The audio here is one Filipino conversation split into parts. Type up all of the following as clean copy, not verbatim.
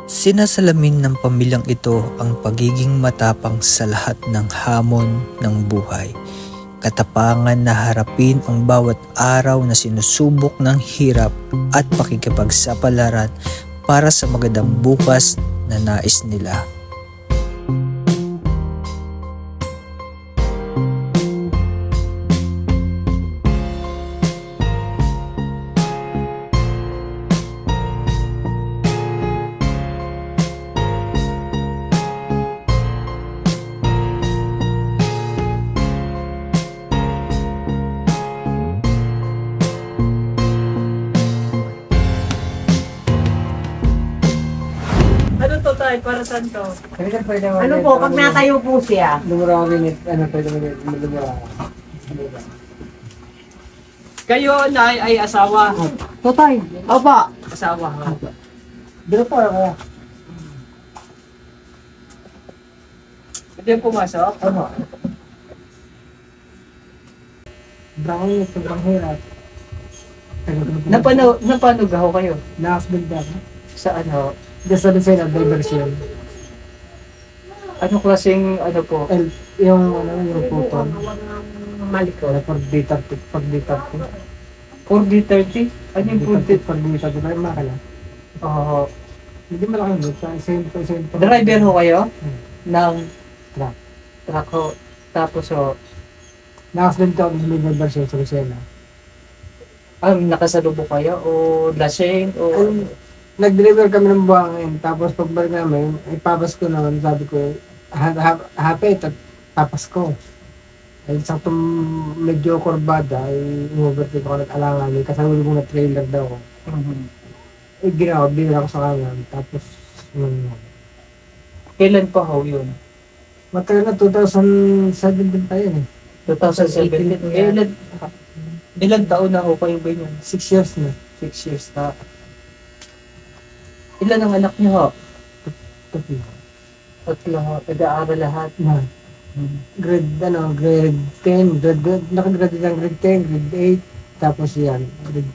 Sinasalamin ng pamilyang ito ang pagiging matapang sa lahat ng hamon ng buhay. Katapangan na harapin ang bawat araw na sinusubok ng hirap at pakikipagsapalaran para sa magandang bukas na nais nila. Ano to tayo? Para saan to? Ano po, pag natayo po siya? Lumura ko rin, pwede mo lumura. Kayo na ay asawa. Totay. Opo. Asawa. Dito po ako. Ito yung pumasok. Ano? Sobrang hirap. Napanog ako kayo. Na-hospital ba? Sa ano? Just sa design of diversion. Ano klaseng ano po? Yung photon. Maliko. Pag data. 4D30? Ano yung 4D30? Pag data. Diba yung makala? Oo. Hindi malaki yun. Sa Driver ho kayo? Ng truck. truck ho. Tapos ho, Na-hospital ako ng diversion sa Lucena. nakasalubong kayo? O lasing? O Nag-deliver kami ng buhangin, tapos pagbalik namin, ipapas ko naman, sabi ko, happy, tapas ko. Ay, saktong medyo kurbada, ay umuvertake ako nag-alangan, kasalubong ko na trailer daw. Ginawa, binila ko sa kanan, tapos, kailan pa ho yun? matagal na, 2017 pa yun eh. 2017. Ilan taon na ho kayo ba yun? 6 years na. 6 years na. Ilan ang anak niyo ho? Tapi. Tatlo ho. Nag-aaral lahat. Na. Grade 10, nakagraduate ng grade 10, grade 8, tapos yan, grade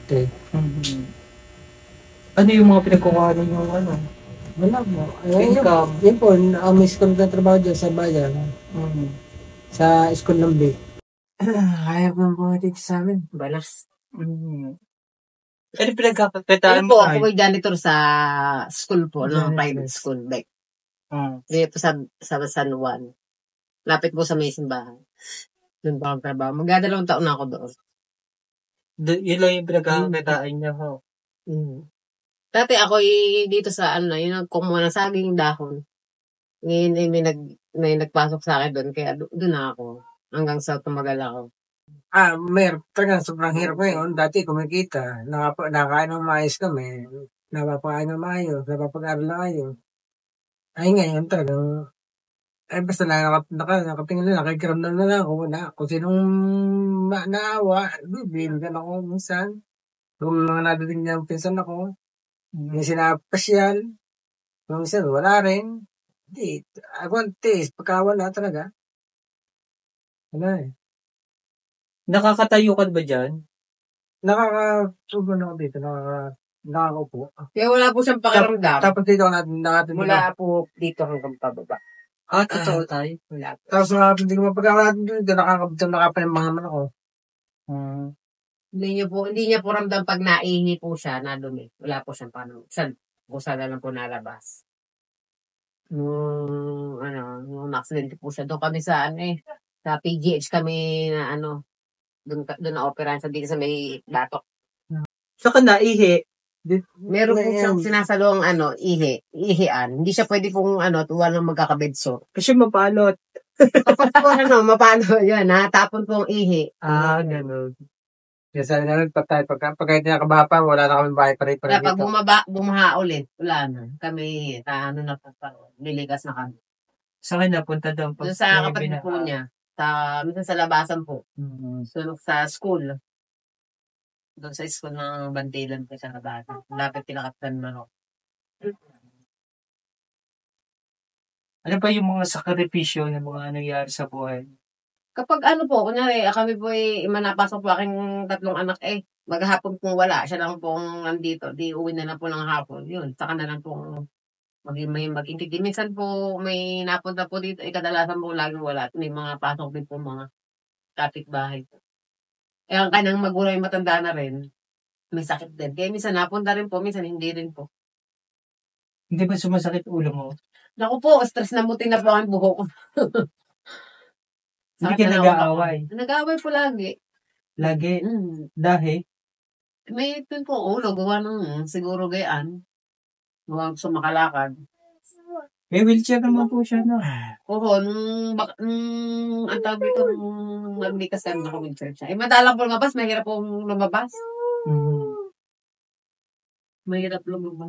3. Ano yung mga pinagkukuhanan yung ano? Wala mo. Income. Yun po, may school na trabaho dyan sa bayan. Sa school ng Big. Ayaw kong pumatik sa amin. Balas. Ano pinagkakakitaan Ano mo po, ako may janitor sa school po, no? Janitor. Private school, like. Dito sa San Juan. Lapit po sa may simbahan. Doon po ako trabaho. Magdadalawang taon na ako doon. Yun lang yung pinagkakakitaan niya ho. Dati ako dito sa ano, yung kumuha ng saging dahon. Ngayon ay may nagpasok sa akin doon, kaya doon na ako. Hanggang sa tumagal ako. Talagang sobrang hirap ngayon. Dati kumikita, nakakain ng maayos kami, napapakain ng maayos, napapag-aral na kayo. Ay ngayon talagang, basta nakatingin na, nakikiramdam na lang ako na kung sinong naawa, bibigyan ako minsan. Kung mga nadating niya ang pinsan ako, yung sinapasyal, kung minsan wala rin. Hindi, aguantes, pagkawala talaga. Wala eh. Nakakatayo ka ba dyan? Nakaka-sobrang ako dito, nakakaupo. Kaya wala po siyang pakiramdam. Tapos dito ako nakatindi. Mula po dito hanggang pababa. Totoo tayo. Wala po. Tapos nakatindi ko mapagkakalat dito, nakapanimangaman ako. Hindi niya po ramdam pag naihi po siya, nadumi. Wala po siyang paano. Kung saan lang po nalabas. Nung accident po siya. Doon kami sa sa PGH kami na doon na operahan sa dito sa may batok. Saka naihi. Meron po siyang sinasalong ihian. Hindi siya pwede pong walang magkakabedso. Kasi mapalot. Tapos po mapano yun tapon pong ihi. Ganun. Kasi sabi namin, pag kahit nakabapa, wala na kami bahay pa rin Kaya pag dito. bumaha ulit, wala na. Kami, na liligas na kami. Saan napunta doon? Doon sa kapatid po niya. Minsan sa labasan po. So, sa school. Doon sa school ng Bantilan po sa labasan. Lapit tinakatan na ako. Ano ba yung mga sakripisyo ng mga nangyari sa buhay? Kapag kunyari, kami po manapasok po aking 3 anak maghapon pong wala. Siya lang pong nandito. Di uwi na lang po ng hapon. Yun, saka na lang pong may mag-intindi. Minsan po may napunta po dito, kadalasan po laging wala. May mga pasok din po mga kapitbahay po. Ang kanang magulang yung matanda na rin, may sakit din. Kaya minsan napunta rin po, minsan hindi rin po. Hindi ba sumasakit ulo mo? Naku po, stress na muti na po ang buhok ko. Hindi Sakit ka na ng nag-aaway. ulo ko. Nag-aaway po lagi. Lagi. Dahil, May ito po ulo, gawa ng siguro gayaan. Gawa gusto makalakad. may wheelchair naman po siya, no? Oo, ang tawag dito, nung nagbikas kami na wheelchair siya. Madalang po lumabas, mahirap pong lumabas. Mahirap lumabas.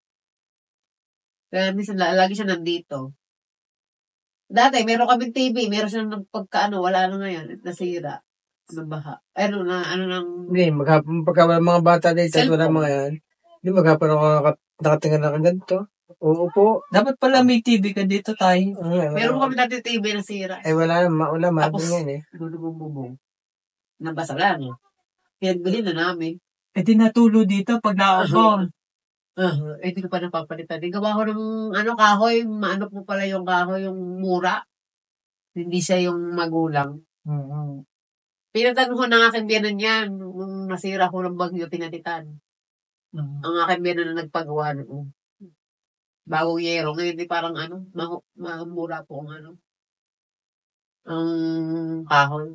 Kaya minsan lagi siya nandito. Dati, meron kaming TV, meron siya pagkaano, wala na ngayon, nasira. Nabaha. Hindi, pagka wala mga bata dito at wala Cellphone. mga yan, hindi maghapon ako nakatingin na ganito. Oo po. Dapat pala may TV ka dito tayo. Meron kami dati TV nasira. Wala na, wala, Tapos, mahapon yan eh. bubong. Nabasa lang. Pinagbili na namin. Eh, tinatulo dito pag naabang. Hindi ko pa napapalitan. Gawa ko ng kahoy. Maano po pala yung kahoy, yung mura. Hindi siya yung magulang. Pinatanong ko ng aking biyanan yan. Nung nasira ko ng bagyo, pinalitan. Ang aking biyanan na nagpagawa noon. Bagong yero. Ngayon di parang mura po ang ang kahoy.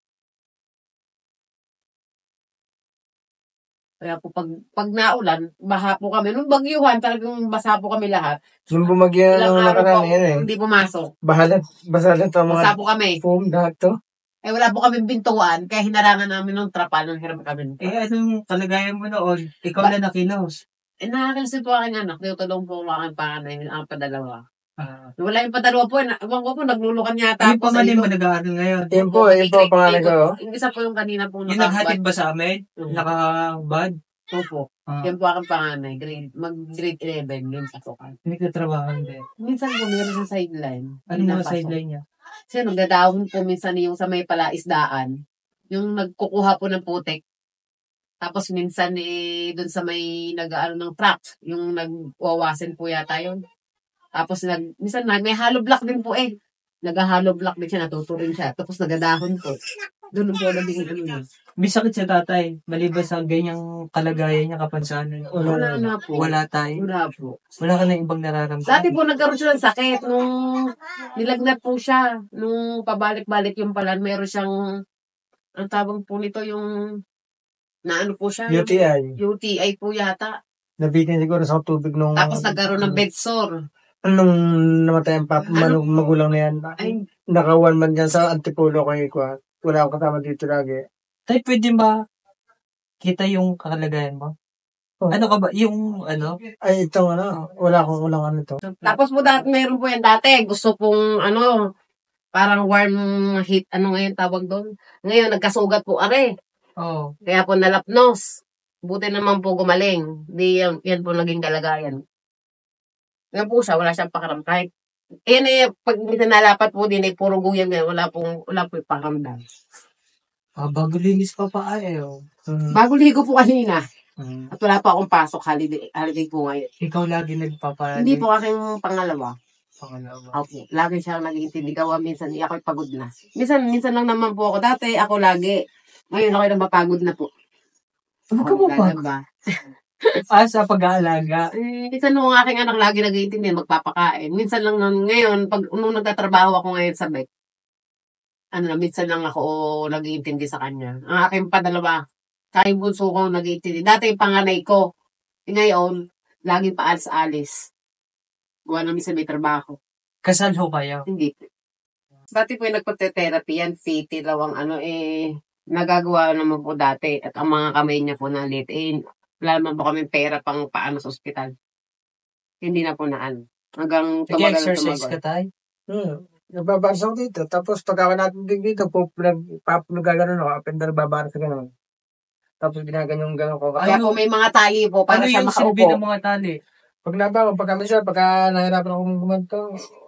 Kaya po pag naulan, baha po kami. Nung bagyuhan, talagang basa po kami lahat. Nung bumagyan Ilang ng araw nakaraan po, yan eh. hindi pumasok. Basa lang ito Basa mga po kami. foam lahat to. Wala po kami bintuan, kaya hinarangan namin ng trapal ng hirap kami. Anong kalagayan mo noon? Ikaw na nakinos. Nakakilsin po aking anak. Tinutulong po ang aking panganay, ang padalawa. Wala yung padalawa po. Ewan ko po, naglulukan yata Yung po sa pamanin mo ilog. nag-aaral ngayon. Yan po pangalan ko. Yung isa po yung kanina po Yung naghatid ba sa amin? Mhm. Nakabad? Opo. Yan po aking panganay. Mag-grade 11. Yung pasukan. Hindi ka trabaho din. Minsan po, meron sa sideline. Ano mga sideline niya? Kasi nagdadahon po minsan yung sa may palaisdaan. Yung nagkukuha po ng putik. Tapos minsan dun sa may nag-aano ng truck. Yung nagwawasin po yata yun. Tapos minsan may hollow block din po eh. Nag-hollow block din siya, natuturin siya. Tapos nagadahon po. Doon po naging niya. May sakit sa tatay. Maliban sa ganyang kalagayan niya, kapansanan. Wala na po. Wala tayo. Wala po. Wala ka na ibang nararamdaman. Dati po nagkaroon siya ng sakit. Nung nilagnat po siya. Nung pabalik-balik yung palan, meron siyang, ang tawag po nito yung, naano po siya? UTI. UTI po yata. Nabitin siguro sa tubig nung... Tapos nagkaroon ng bed sore. Nung namatay ang magulang na yan. Ay, Naka-1 month yan sa Antipolo ko ikuha. Wala akong kasama dito lagi. Tay, pwede ba kita yung kalagayan mo? Oh. Ano ka ba? Yung Ay, itong wala akong ulang to. tapos po dati, meron po yan dati. Gusto pong parang warm heat. Ano ngayon tawag doon? Ngayon, nagkasugat po are. Oh. Kaya po nalapnos. Buti naman po gumaling. Di yan po naging kalagayan. Yan po siya, wala siyang pakaram. Kahit, pag minsan nalapat po din, puro guyam yan. Wala po yung pakaramdam. Bago linis pa pa ayaw. Bago ligo po kanina. At wala pa akong pasok, holiday po ngayon. Ikaw lagi nagpapalit. Hindi po aking pangalawa. Pangalawa. Okay. Lagi siyang nag-iintindi. Gawa minsan, ako'y pagod na. Minsan lang naman po ako. Dati, ako lagi. Ngayon, ako'y napapagod na po. Ano ka mo pa? Sa pag-aalaga. Minsan nung aking anak lagi nag-iintindi, magpapakain. Minsan lang ngayon, nung nagtatrabaho ako ngayon sa vet, minsan lang ako nag-iintindi sa kanya. Ang aking padalawa, sa aking bunso ko nag-iintindi. Dati yung panganay ko, ngayon, laging paalis-alis. Gawa namin sa may trabaho. Kasal ho kayo? Hindi. Dati po yung nagpagte-therapy yan, PT daw ang nagagawa naman po dati. At ang mga kamay niya po nalit, wala naman po kami pera pang paano sa ospital. Hindi na po naan. Hanggang tumagal na Nag-exercise tumagal. ka tayo? Nagbabarsa ako dito. Tapos pagka natin dito, nagagano ako, apendal babarsa gano'n. Tapos ginaganyan gano'n ko. Kaya po may mga tali po para Ano siya yung silbi makaupo. ng mga tali? Pag nabango, pagka nahirapan ako gumanto,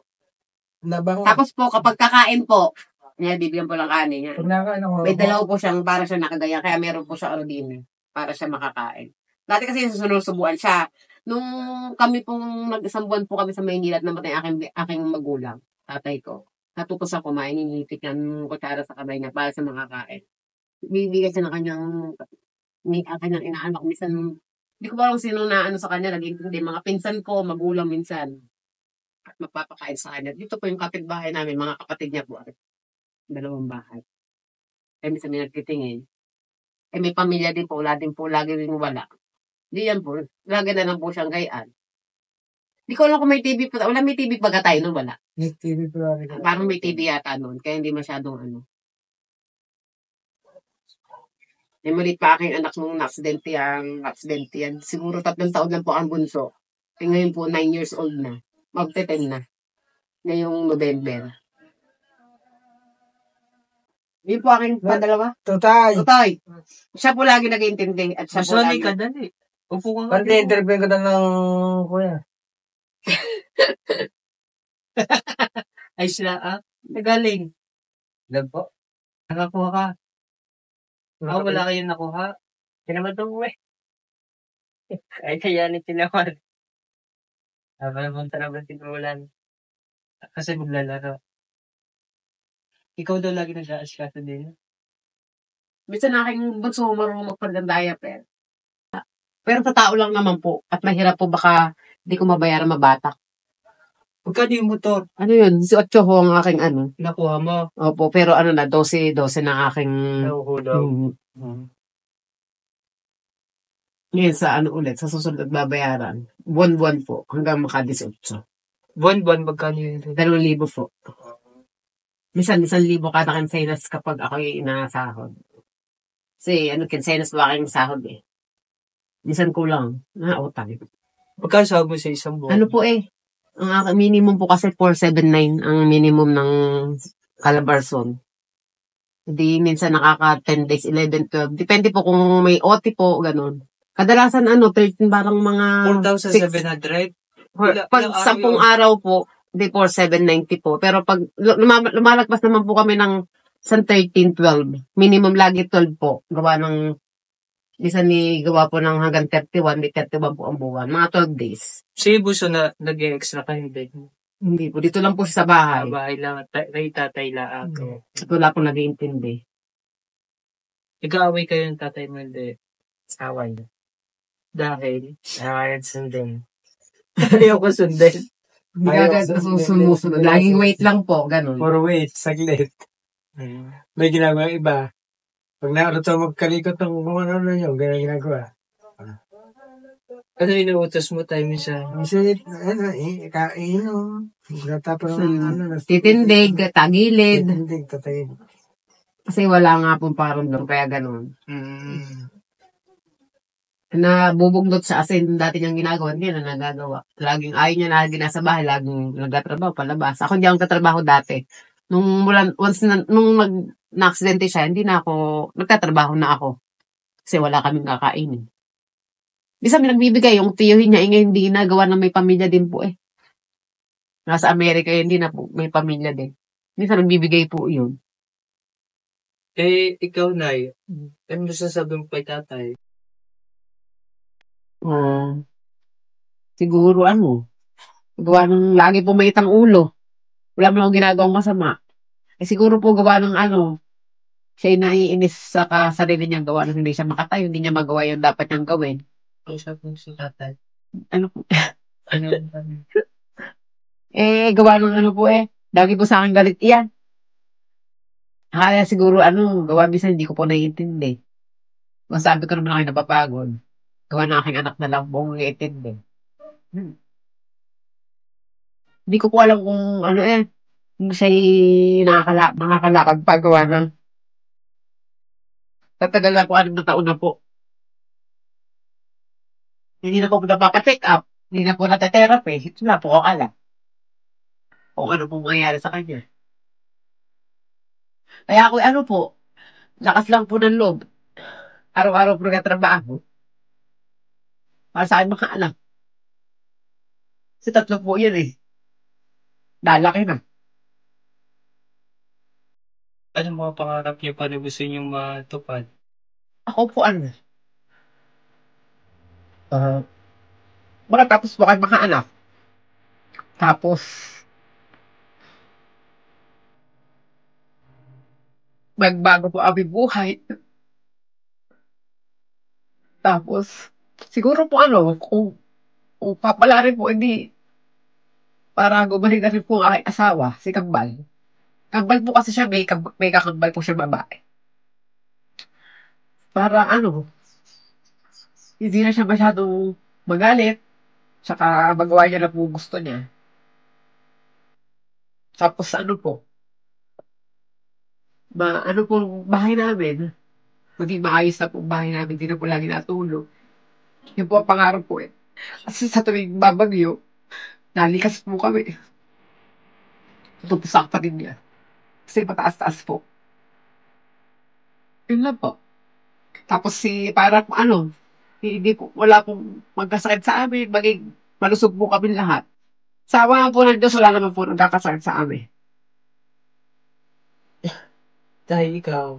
nabango. Tapos po, kapag kakain po, bibigyan po lang kanin niya. Pag nakain ako, May dalaw po siyang para siya nakagaya, kaya meron po siya din para siya makakain. Dati kasi sinusubuan siya. Nung kami pong nag-isang buwan po kami sa Maynila at namatay aking magulang, tatay ko. Natupos ako kumain, initik ng kutsara sa kamay niya para sa mga kain. Bibigay siya ng kanyang inaanak. Minsan, hindi ko pa alam sino na ano sa kanya, nag-intindi. Mga pinsan ko, magulang minsan. At magpapakain sa kanya. Dito po yung kapitbahay namin, mga kapatid niya po. Dalawang bahay. Kaya minsan may nagtitingin. May pamilya din po, lagi rin wala. Di yan po, lagi na lang po siyang gayaan. Di ko alam kung may TV pa. Wala may TV pagka tayo nun, wala. May TV pa rin. Parang may TV yata nun, kaya hindi masyadong ano. May maliit pa aking anak nung aksidente yan. Siguro 3 taon lang po ang bunso. Ngayon po, 9 years old na. Magte-10 na. Ngayong November. Yun po aking padalawa. Tutay. Siya po lagi nag-iintindi. At siya po Masali lagi. ka dali. Upo ka nga. Pati interview ko na ng kuya. Ay sila nagaling. Ilan po? Nakakuha ka. Wala kayong nakuha. Tinamad mo eh. Ay, kaya ni tinamad. Naman talaga tinulan. Kasi maglalaro. Ikaw daw lagi nag-aaskaso din. Minsan aking bunso marunong magpalit ng diaper. Pero sa tao lang naman po. At mahirap po baka hindi ko mabayaran mabatak. Pagkano yung motor? Ano yun? Si Ocho ho ang aking ano. Nakuha mo. Opo, pero ano na, 12 na aking... Nahuhulaw. Ngayon sa ano ulit, sa susunod at babayaran. Buwan-buwan po, hanggang maka-18. Buwan-buwan magkano yun? 2,000 po. Minsan, 1,000 kada kinsenas kapag ako yung inasahod. Kasi kinsenas ba aking sahod eh. Minsan kulang. Utang. Magkano sahod mo sa isang buwan? Ano po eh, ang aking minimum po kasi 479 ang minimum ng Calabarzon. Hindi minsan nakaka 10 days, 11, 12. Depende po kung may OT po, ganun. Kadalasan 13 parang mga 4,700? Pag 10 araw po, di 4,790 po. Pero pag lumalagpas naman po kami ng 13, 12. Minimum lagi 12 po. Gawa ng minsan gawa po ng hanggang 31, may 31 po ang buwan. Mga 12 days. Si Buso na nag-extra ka hindi? Hindi po. Dito lang po siya sa bahay. Bahay lang. Tatay lang. At wala po nag-iintindi. Nag-aaway kayo ng tatay mo hindi? Away. Dahil? Ayaw sundin. Ayaw ko sundin. Hindi agad sumusunod. Laging wait lang po. Ganun. For wait, saglit. May ginagawa iba. Pag nakalito magkalikot ng kung ano yun, ganyan ginagawa. Ano inuutos mo tayo minsan? Kasi, inom. Tapos, Titindig, tagilid. Titindig, tatayin. Kasi wala nga pong parang doon. Kaya ganun. Nabubuglot sa asin dati niyang ginagawa, hindi na nagagawa. Laging ayaw niya na nasa bahay, laging nagtatrabaho palabas. Ako hindi ako nagtatrabaho dati. Nung na-aksidente siya, hindi na ako, nagtatrabaho na ako. Kasi wala kaming kakainin. Bisa may nagbibigay, yung tiyuhin niya, hindi na gawa na may pamilya din po eh. Nasa Amerika hindi na po, may pamilya din. Bisa nagbibigay po yun. Ikaw, Nay, ano mo sasabi mo kay tatay? Siguro gawa ng lagi po may itang ulo. Wala mo lang ginagawang masama. Siguro po gawa ng siya yung naiinis sa sarili niyang gawa ng hindi siya makatayo, hindi niya magawa yung dapat niyang gawin. Ang sabi mo si tatay? Ano po? Ano? Gawa ng lagi po sa akin galit iyan. Kaya siguro gawa minsan hindi ko po naiintindi. Masabi ko naman ako napapagod. Gawa ng aking anak na lang po naiintindi. Hindi ko po alam kung kung siya'y nakakalakad pa gawa ng tatagal na po 6 na taon na po. Hindi na po napapacheck up. Hindi na po natetherapy. Ito na po ako alam. Kung ano pong mangyayari sa kanya. Kaya ako po, lakas lang po ng loob. Araw-araw po nagtatrabaho. Para sa akin mga anak. Kasi 3 po yan Lalaki na. Ano mga pangarap niyo para gusto niyo matupad? Ako po makatapos po kayo makaanak. Tapos, magbago po kami buhay. Tapos, siguro po kung papala rin po, hindi, para gumaling na rin po ang aking asawa, si Kambal. Kambal po kasi siya, may kakambal po siya babae. Para hindi na siya masyadong magalit, tsaka magawa niya na po gusto niya. Tapos po bahay namin, maging maayos na po bahay namin, hindi na po lagi natulog. Yun po ang pangarap po eh. Kasi sa tuwing babagyo, nalikas po kami. Tutusak pa din niya. Kasi mataas-taas po. Yun lang po. Tapos para po hindi po, wala pong magkasakit sa amin, maging malusog po kami lahat. Sa awa po ng Diyos, wala naman po nagkakasakit sa amin. Dahil ikaw.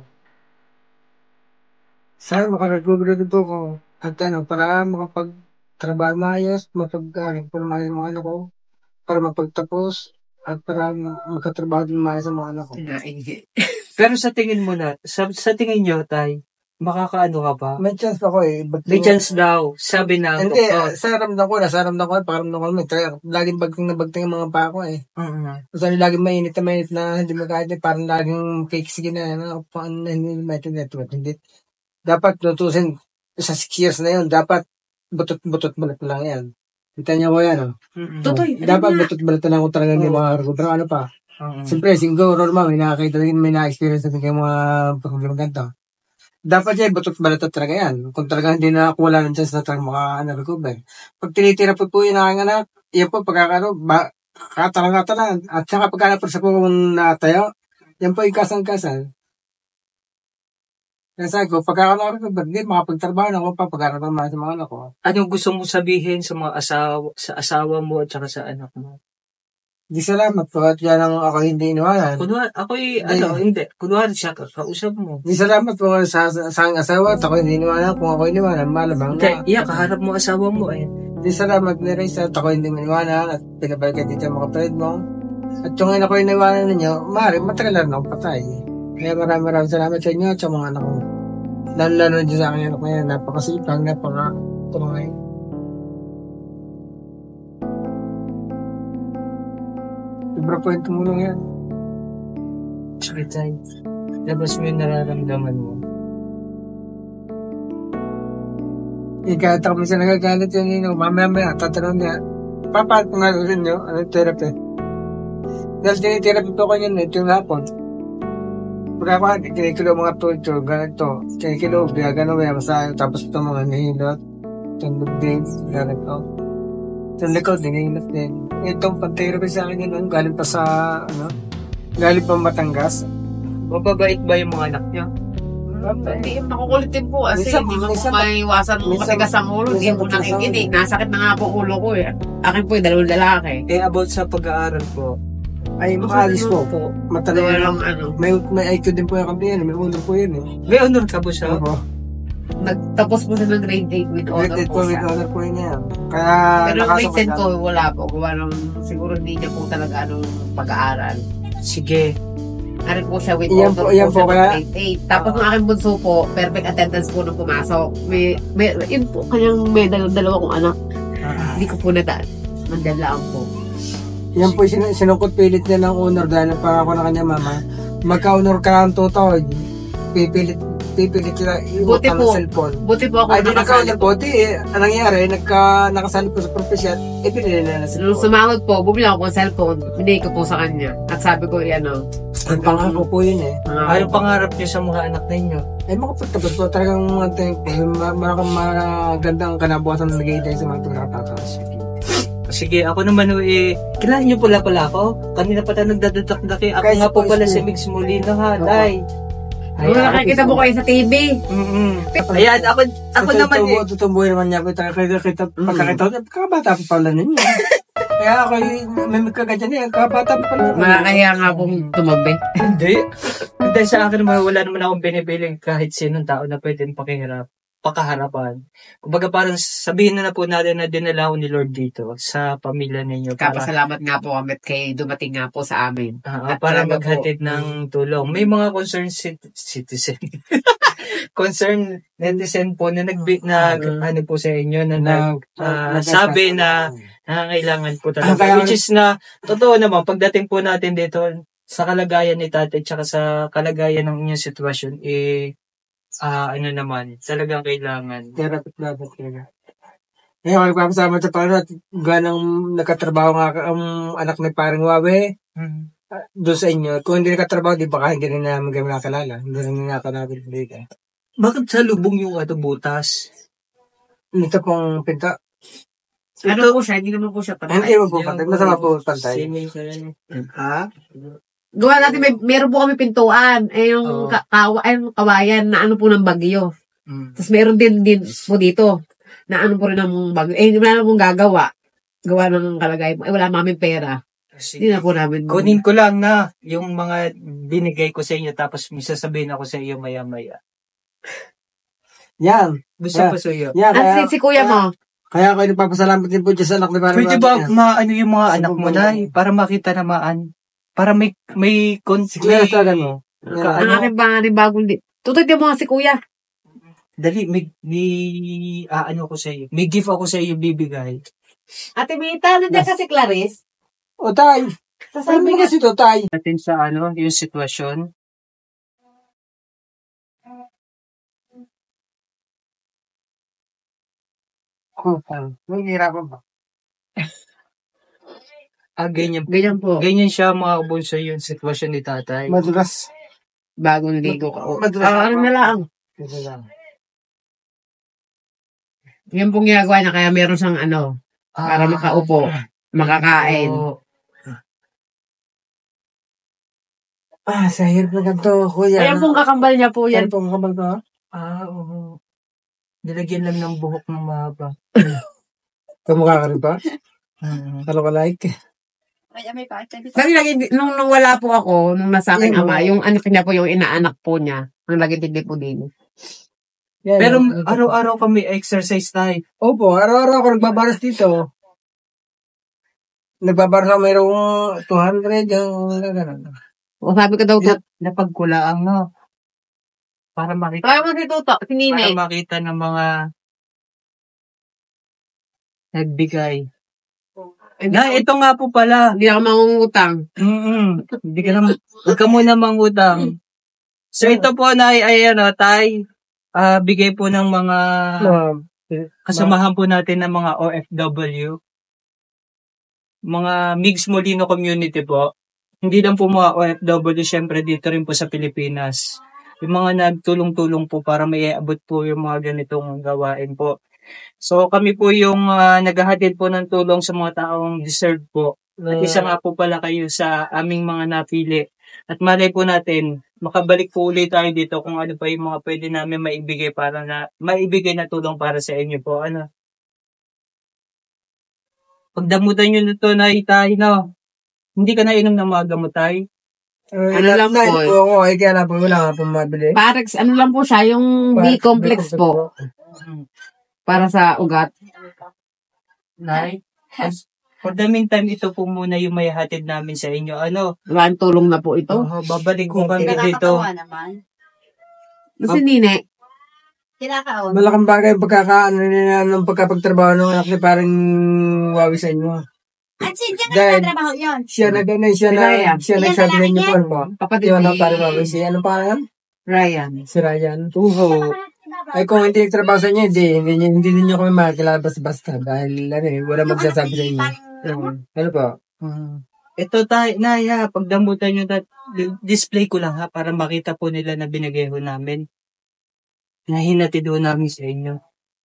Sana makakaguglo din po ko. At para makapagtrabaho maayos, mapag-aral po naman yung mga anak ko. Para mapagtapos. At para magkatrabaho din maayos ang mga anak ko. Pero sa tingin mo na, sa tingin nyo, Tay, makakaano ka ba? May chance ako eh. May chance daw, sabi ng Hindi, doktor. sa ramdam ko, paramdam ko, laging bagting na bagting ang mga pako eh. Kasi laging mainit na hindi magkait eh, parang laging cake sige na, hindi network, hindi. Dapat tutusin sa 6 years na yun, dapat butot balat lang yan. Kita niyo ko yan, Totoo, dapat butot balat lang ko talaga ng mga argo, pero ano pa? Siyempre, siguro naman, may nakakita rin, may na-experience natin kayo mga problema ganito. Dapat yan, butot balata talaga yan. Kung talaga hindi na wala ng chance na talaga maka-recover. Pag tinitira po yung aking anak, yan po, katalang-katalan. At saka pagkana po sa kung natayo, yan po yung kasang-kasal. Kaya sabi ko, pagkaka-recover, hindi makapagtrabaho na ako pag-aral naman sa mga anak ko. Anong gusto mo sabihin sa mga asawa mo at saka sa anak mo? Di salamat po at yan ang ako hindi iniwanan. Hindi. Kunwari siya, kausap mo. Di salamat po sa asawa at ako hindi iniwanan. Kung ako iniwanan, malamang na. Hindi, kaharap mo asawa mo eh. Di salamat ni Reza at ako hindi iniwanan at pinabalikan dito ang mga kapatid mo. At yung ako iniwanan ninyo, matagal na akong patay. Kaya maraming salamat sa inyo at sa mga anak ko. Lalo din sa akin anak ko yan, napakasipag, napakatulungay. Sobra po yung tumulong yan. Sakit tayo. Labas mo yung nararamdaman mo. Kahit ako minsan nagagalit yun, mamaya, tatanong niya, papaat mo nga rin nyo, anong therapy? Dahil tinitherapy po ko yun, ito yung hapon. Pagka ako, kinikilo mga tulto, ganito, kinikilo, gano'n, may masayo, tapos ito mga nahilot, tundog din, ganito. Sa likod, dinihilot din. Itong pag-therapy sa akin yun, galing pa galing pa Batangas. Mababait ba yung mga anak niya? Hindi, makukulitin po kasi hindi mo maiwasan mo matigas ang ulo. Hindi mo nakikinig. Nasakit na nga po ulo ko eh. Akin po yung dalawang lalaki. About sa pag-aaral po. Ay, makaalis po. Matalong may IQ din po yung kampiyan. May honor po yun eh. May honor ka po siya? Opo. Nagtapos po siya ng grade 8 with honor po siya. With honor po yun yan. Kaya, pero grade 10 ko, wala po. Siguro hindi niya po talaga pag-aaral. Sige. Ano po siya with honor po siya kaya, grade 8. Tapos ng aking bunso po, perfect attendance po nung pumasok. Yun po, kanyang may dalawa kong anak. Hindi ko po nadaan. Mandala po. Yan po sinukot pilit niya ng honor dahil pa ako na kanya mama. Magka-honor ka ng tutawag. Pipilit sila iutang ng cellphone. Buti po ako ay, di nagka-honor po. Anong nangyari, nakasali po sa profesyon, pinili na cellphone. Nung sumahod po, bumili ako ng cellphone. Binigay ko po sa kanya. At sabi ko, ang pangako po yun eh. Anong pangarap niyo sa mga anak ninyo? Ay, makapagtapos po talagang magandang kanabukasan na nagay tayo sa mga pinakatakas. Sige, ako naman kilala niyo pala ako. Kanina pa tayo nagdadudak-dak eh. Ako nga po pala si Migs Molina ha, Day. Nakakita mo kayo sa TV. Ayan, ako naman eh. Tutumboy naman niya. Pagkakita ko, kakabata pa pala ninyo. Kaya ako may magkagadyan eh. Kakabata pa pala. Makakahiya nga pong tumabi. Hindi. Dahil sa akin naman, wala naman akong binibiling kahit sinong tao na pwedeng pakihirap. pakaharapan. Kumbaga parang sabihin na po natin na dinala ko ni Lord dito sa pamilya ninyo. Kapasalamat nga po kami kay dumating nga po sa amin. At Para talaga maghatid ng tulong. May mga concerned citizen. Concerned netizen po na ano po sa inyo na sabi na nangangailangan po talaga. Which is na, totoo naman, pagdating po natin dito sa kalagayan ni tatay tsaka sa kalagayan ng inyong sitwasyon, ano naman, talagang kailangan. Dapat talaga. Ngayon, magpapasama sa paano at ganang nakatrabaho nga ang anak ni parang Wawe doon sa inyo. Kung hindi nakatrabaho, di baka hindi rin namin kami nakalala. Hindi rin nakalala dito. Bakit sa lubong yung butas? Ito pong pinta. Ano po siya? Hindi naman po siya patay. Hindi mo po pantay. Masama po pantay. Ha? Gawa natin, meron po kami pintuan. Yung kawayan na ano po ng bagyo. Tapos meron din po dito na ano po rin ng bagyo. Wala na pong gagawa. Gawa ng kalagayan. Wala namin pera. Hindi na po namin. Kunin ko lang na yung mga binigay ko sa inyo tapos may sasabihin ako sa iyo maya-maya. Yan. Gusto pa sa iyo. Yan. At si kuya mo. Kaya ako nagpapasalamat din po dyan sa anak ni parang Pwede ba maano yung mga anak mo na para makita naman? Para may Kaya talaga mo. Ang aking pangalan bagong Tutoy din mo nga si kuya. Dali, may ano ko sa iyo. May gift ako sa iyo bibigay. Ate Mita, nandiyan ka si Clarice? O tay. Ano mo kasi ito tay? Natin sa yung sitwasyon. Mahihirapan ba? Ganyan. Ganyan po. Ganyan siya mga kabunso yung sitwasyon ni tatay. Madulas. Bagong ligo ka. Madulas. Ano na lang. Ito lang. Yan pong ginagawa niya kaya meron siyang para makaupo, makakain. Sa hirap na ganito, kuya. Ayan pong kakambal niya po yan. Ayan pong kakambal ko. Oo. Nilagyan lang ng buhok ng mahaba. Kamukha ka rin pa? Hello ka like? Kasi lagi, nung wala po ako, nung nasa aking ama, yung anak niya po, yung inaanak po niya, ang lagi tindi po din. Yan, pero araw-araw kami exercise tayo. Opo, araw-araw ako nagbabaras dito. Nagbabaras ako mayroong 200 yung gano'n. O sabi ko daw, Napagkulaang no. Para makita. kaya mo si Tuto, si Nine. Para makita ng mga nagbigay. Ito nga po pala. Hindi ako mangungutang. Hindi ka naman, huwag ka muna mangutang. So ito po na tay, bigay po ng mga kasamahan po natin ng mga OFW. Mga Migs Molino community po. Hindi lang po mga OFW, syempre dito rin po sa Pilipinas. Yung mga nagtulong-tulong po para may iabot po yung mga ganitong gawain po. So kami po yung naghahatid po ng tulong sa mga taong deserve po. At isa nga po pala kayo sa aming mga napili. At malay po natin, makabalik po ulit tayo dito kung ano pa yung mga pwede namin maibigay na tulong para sa inyo po. Pagdamutan nyo nito na itay, no? Hindi ka na inom ng mga gamotay? Lang po. Oo, kaya na po, wala nga po mabili. Parex, lang po siya, yung B-complex po. Para sa ugat. Nay, for the meantime, ito po muna yung may hatid namin sa inyo. Maraming tulong na po ito. Babalik ko kami dito. Si Nine. Kinakaon. Malaking bagay yung pagkapagtrabaho ng anak ni parang wawi sa inyo. At siya Dahil- nagtatrabaho yun. Siya nagsabi na niyo po. Kapatid Yung ni parang wawi siya. Ano pa yan? Ryan. Si Ryan. Ay kung hindi nagtrabaho sa inyo, hindi niyo kami makakilala basta-basta. Dahil wala magsasabi sa inyo. Ano po? Ito tayo, Naya, pagdamutan nyo, display ko lang para makita po nila na binigay ho namin. Nahinatid ho namin sa inyo.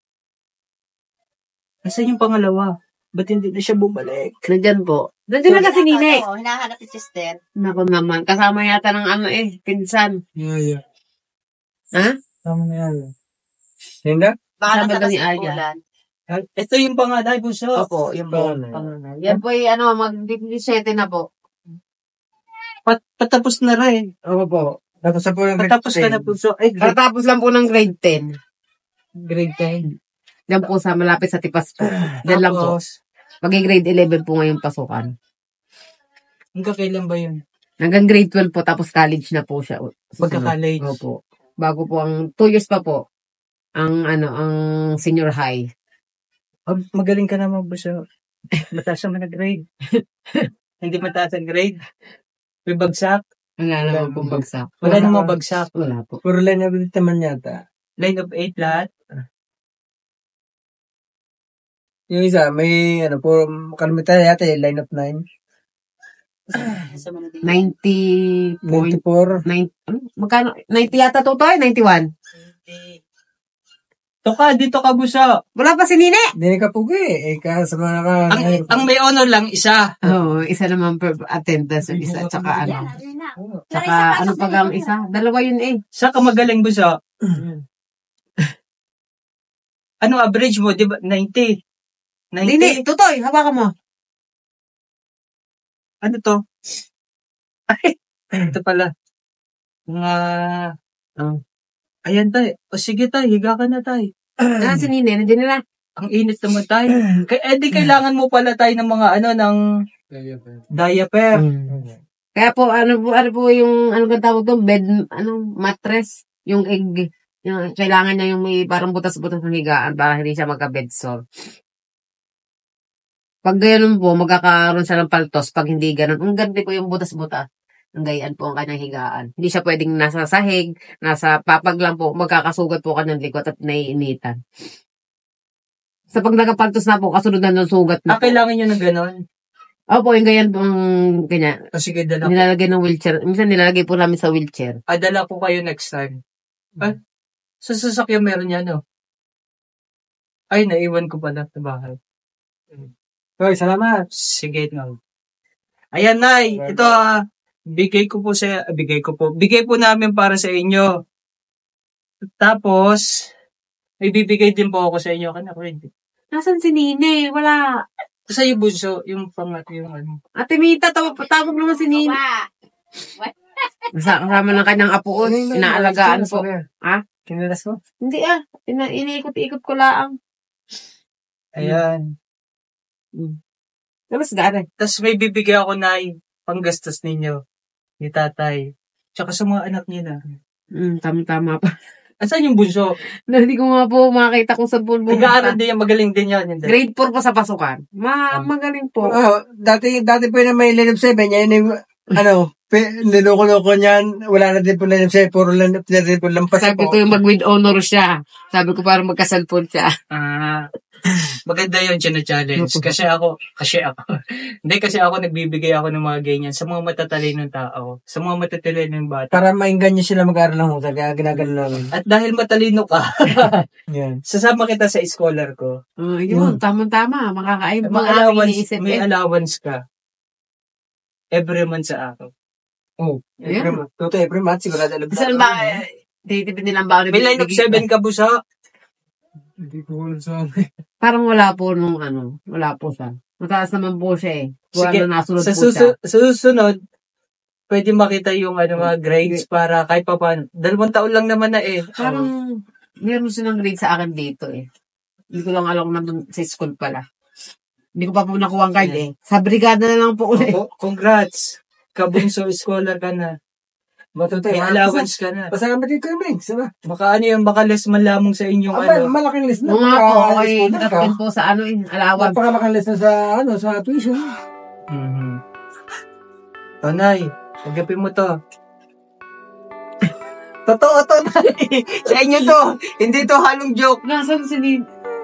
Nasaan yung pangalawa? Ba't hindi na siya bumalik? Nandyan po. Nandyan na kasi Nine. Oo, hinahanap si sister. Naku naman. Kasama yata ng pinsan. Yeah. Ha? Tama na yan. Hindi? Baka Sabi nasa daw ni kasimpulan. Ito yung panganay, Bunso. Opo, yan po. Yan po mag-17 na po. Patapos na rin. Oo po. Tapos na po yung Patapos ka na, Bunso. Ay, Katapos lang po ng grade 10. Grade 10. Diyan po sa malapit sa Tipas po. Diyan lang po. Tapos, Grade 11 po ngayon pasukan. hanggang kailan ba yun? Hanggang grade 12 po, tapos college na po siya. Pagka-college. Opo. Bago po ang 2 years pa po ang senior high. Magaling ka naman ba siya? Mataas naman na grade. Hindi mataas ang grade. May bagsak. Wala naman pong bagsak. Wala namang bagsak. Wala po. Puro line of 8 naman yata. Line of 8 lahat. Yung isa, may puro kalimitan yata line of 9. 90 94. magkano? 90 yata to, 91. Dito ka busa. Wala pa si Nine. Hindi ka pugi. Sa mga Ang may honor lang isa. Oo, isa naman per attendance yung isa. Tsaka Yan, Tsaka pag ang isa? Dalawa yun eh. Sa ka magaling busa. Ano average mo? Di ba? 90? 90? Nine, tutoy, hawakan mo. Ano to? Ay, ito pala. Mga... Ayan tayo. O sige tayo, higa ka na tayo. Si Nine, hindi nila. Ang init naman tayo. Di kailangan mo pala tayo ng mga ng diaper. Kaya po, ano po yung, ang tawag doon, bed, mattress, yung egg, yung, kailangan niya yung may parang butas-butas ng higaan para hindi siya magka-bed sore. Pag gano'n po, magkakaroon siya ng paltos. Pag hindi gano'n, ang ganti po yung butas-butas. Ang gayaan po ang kanyang higaan. Hindi siya pwedeng nasa sahig, nasa papag lang po, magkakasugat po kanyang likod at naiinitan. Sa pag nagapaltos na po, kasunod na ng sugat na. Kailangan nyo ng gano'n? Opo, yung ganyan po ang kanya. Sige, dala ko. Nilalagay ng wheelchair. Minsan nilalagay po namin sa wheelchair. Dala ko kayo next time. Sa sasakyan meron yan, no? Ay, naiwan ko pala sa bahay. Hoy, salamat. Sige, no. Ayan, Nay. Ito, bigay po namin para sa inyo. Tapos, may bibigay din po ako sa inyo. Nasaan si Nine? Wala. Sa yung bunso, yung pangat, yung ano. Ate Mita, tawag naman si Nine. Kasama ng kanyang apo. Inaalagaan po. Ha? Kinilas mo? Hindi iniikot-ikot ko lang. Ayan. Tapos daan. Tapos may bibigay ako na panggastos ninyo ni tatay. Tsaka sa mga anak niya na. Tama pa. Asan yung bunso? Hindi ko nga po makita kung saan po Nag-aaral din yan, magaling din yan. Grade 4 pa sa pasukan. Magaling po. Dati po na may line of 7. Yan yung, niloko-loko niyan. Wala na din po line of 7. Puro line of 7 po lampas Sabi po. ko yung mag-with honor siya. Sabi ko parang magkasalpon siya. Maganda yun, challenge. Kasi ako, kasi ako nagbibigay ako ng mga ganyan sa mga matatalinong tao, sa mga matatalinong bata. Para mainggan niyo sila mag-aaral ng husay, kaya ginagano namin. At dahil matalino ka, Yan. sasama kita sa scholar ko. Yun, tama-tama. Makakaayos May allowance ka. Every month sa ako. Every month. Every month, sigurado. Saan ba? Titipid nilang ba? May line of 7 ka busa. Hindi ko alam sa Parang wala po wala po siya. Mataas naman po siya eh. Sige, nasunod sa po siya. susunod, pwede makita yung mga grades para kahit pa paano. 2 taon lang naman na eh. Parang meron silang grade sa akin dito eh. Hindi ko lang alam kung nandun sa school pala. Hindi ko pa po nakuha ang card eh. Sa brigada na lang po ulit. Congrats! Kabunso scholar ka na. May allowance ka na. Pasalamat dito yung Mings, diba? Baka less man lamang sa inyong Malaking list na. Mga po, okay. Dapat po sa allowance. Napakalaking list na sa tuition. Nay, pagkapin mo to. Totoo to, Nay. Sa inyo to. Hindi to halong joke. Nasaan si Nid?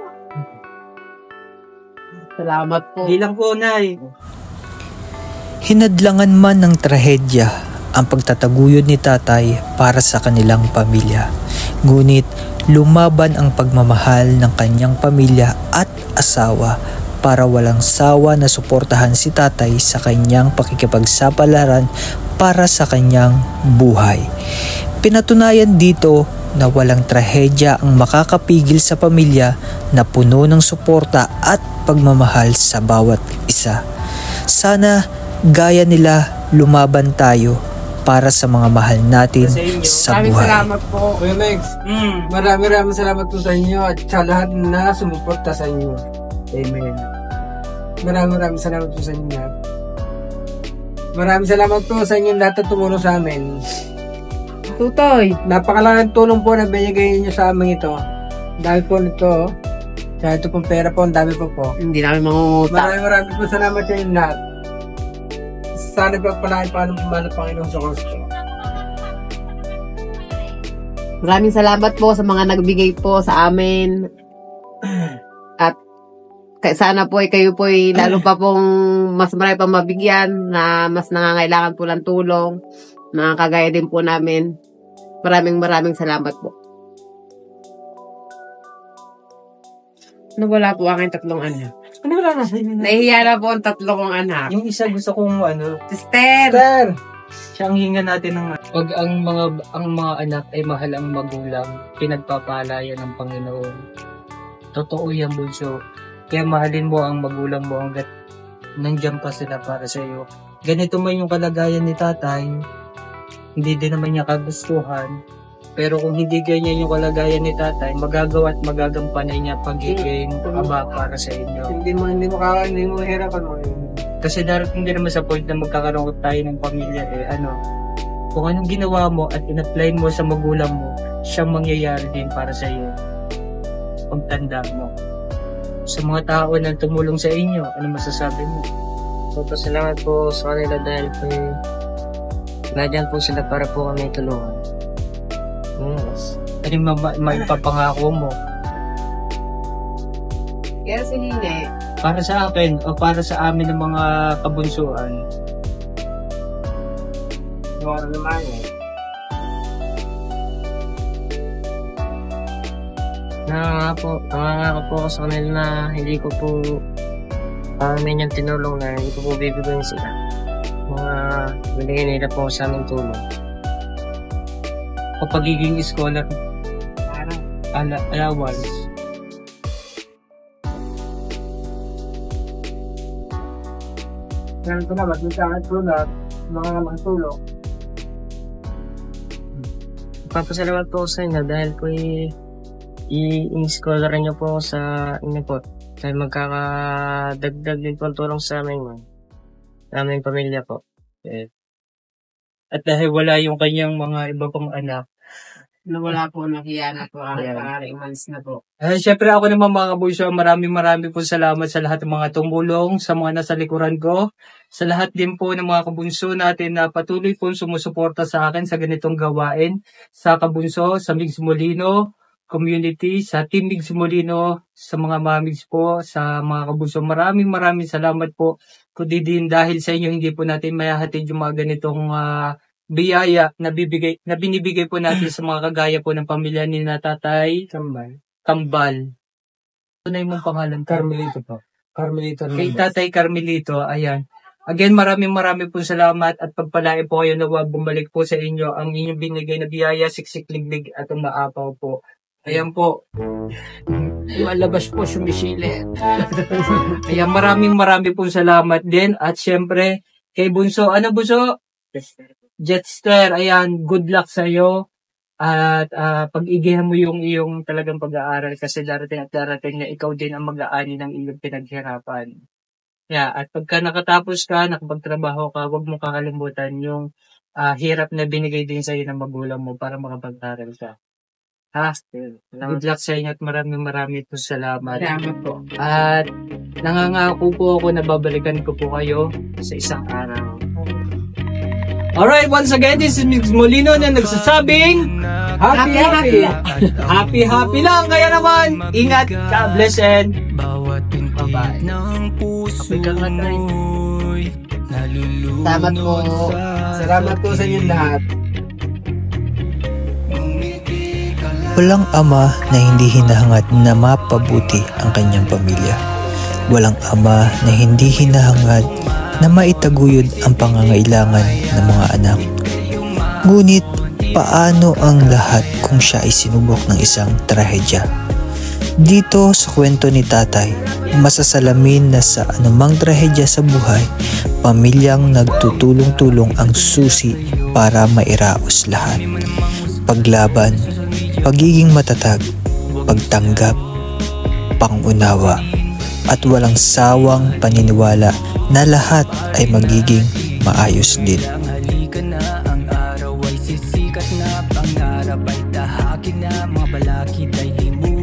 Salamat po. Hindi lang po, Nay. Hinadlangan man ng trahedya ang pagtataguyod ni tatay para sa kanilang pamilya. Ngunit lumaban ang pagmamahal ng kanyang pamilya at asawa para walang sawa na suportahan si tatay sa kanyang pakikipagsapalaran para sa kanyang buhay. Pinatunayan dito na walang trahedya ang makakapigil sa pamilya na puno ng suporta at pagmamahal sa bawat isa. Sana gaya nila lumaban tayo para sa mga mahal natin sa Maraming buhay. salamat po. Kuya Mex, maraming salamat po sa inyo at sa lahat na sumuporta sa inyo. Amen. Maraming salamat po sa inyo lahat. Maraming salamat po sa inyo lahat na tumulong sa amin. Tutoy. Napakalaking tulong po na binigay niyo sa amin ito. Dahil po nito, sa ito pong pera po, ang dami po po. Hindi namin mangungutang. Maraming po salamat sa inyo lahat. Sana pagpalain pa ng Panginoon sa Kristo. Maraming salamat po sa mga nagbigay po sa amin. At sana po ay kayo po ay lalo pa pong mas marami pang mabigyan na mas nangangailangan po ng tulong na kagaya din po namin. Maraming salamat po. Nawala po aking tatlong anak. Ano wala na sa inyo? Nahihiya na po ang tatlo kong anak. Yung isa gusto kong Sister! Sir! siya ang hinga natin ng pag ang mga anak ay mahal ang magulang, pinagpapalaya ng Panginoon. Totoo yan, bunso. Kaya mahalin mo ang magulang mo hanggat nandiyan pa sila para sa iyo. Ganito man yung kalagayan ni tatay, hindi din naman niya kagustuhan. Pero kung hindi ganyan yung kalagayan ni tatay, magagawa at magagampanan niya pagiging aba para sa inyo. Hindi mo hirapan mo yun. Kasi darating din naman sa point na magkakaroon tayo ng pamilya kung anong ginawa mo at in-apply mo sa magulang mo, siyang mangyayari din para sa iyo. Pagtanda mo. Sa mga tao na tumulong sa inyo, ano masasabi mo? Salamat po sa kanila dahil po nandiyan po sila para po kami tulungan. Yes. Ano maipapangako mo? Kaya si Nine, Para sa akin o para sa amin ng mga kabunsuan, Ano naman eh. Nangangako po ako sa kanila na hindi ko po yung tinulong na hindi ko po bibigyan sila. Mga binigyan nila po sa aming tulong. o pagiging scholar, allowance. Ganun ko na, magmitahan po lahat, mga magtulong. Papasalamat po sa inyo dahil po i-scholar niyo po sa inyo po. Dahil magkakadagdag din po ang tulong sa aming pamilya po. At dahil wala yung kanyang mga iba pang anak, nawala po, nahiya na po, aking months na po. Siyempre ako naman mga kabunso, maraming po salamat sa lahat ng mga tumulong, sa mga nasa likuran ko, sa lahat din po ng mga kabunso natin na patuloy po sumusuporta sa akin sa ganitong gawain, sa kabunso, sa Migs Molino community, sa Team Migs Molino, sa mga mamigs po, sa mga kabunso. Maraming salamat po. Kundi din dahil sa inyo, hindi po natin mayahatid yung mga ganitong biyaya na binibigay po natin sa mga kagaya po ng pamilya ni Tatay Kambal. Ito na yung pangalan. Carmelito po. Carmelito. Kay Tatay Carmelito, ayan. Again, maraming po salamat at pagpalain po kayo na bumalik po sa inyo ang inyong binigay na biyaya, siksik-liglig at umaapaw po. Ayan po. Malabas po sumisilip. Ayan, maraming po salamat din. At syempre, kay Bunso. Ano, Bunso? Jetster, ayan, good luck sa iyo. At pag-igihan mo yung iyong talagang pag-aaral kasi darating na ikaw din ang mag-aani ng iyong pinaghirapan. Yeah, at pagka nakatapos ka, nakapagtrabaho ka, huwag mong kakalimutan yung hirap na binigay din sa iyo ng magulang mo para makapag-aral ka. Ha? Good luck sa inyo at maraming po salamat. Salamat po. At nangangako po ako na babalikan ko po kayo sa isang araw. Alright, once again, this is Migs Molino na nagsasabing happy lang. Kaya naman, ingat, God bless and bye-bye. Salamat po. Salamat po sa inyo lahat. Walang ama na hindi hinahangad na mapabuti ang kanyang pamilya. Walang ama na hindi hinahangad na maitaguyod ang pangangailangan ng mga anak. Ngunit paano ang lahat kung siya ay sinubok ng isang trahedya? Dito sa kwento ni Tatay, masasalamin na sa anumang trahedya sa buhay, pamilyang nagtutulong-tulong ang susi para mairaos lahat. Paglaban, pagiging matatag, pagtanggap, pangunawa, at walang sawang paniniwala na lahat ay magiging maayos din. Halika na, ang araw ay sisikat na, pangarap ay tahakin na, mga balakid ay limu